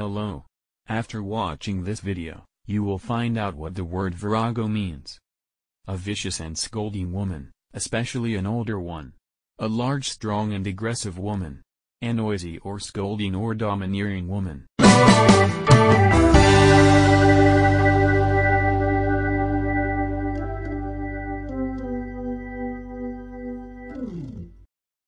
Hello. After watching this video, you will find out what the word virago means. A vicious and scolding woman, especially an older one. A large, strong and aggressive woman. A noisy or scolding or domineering woman.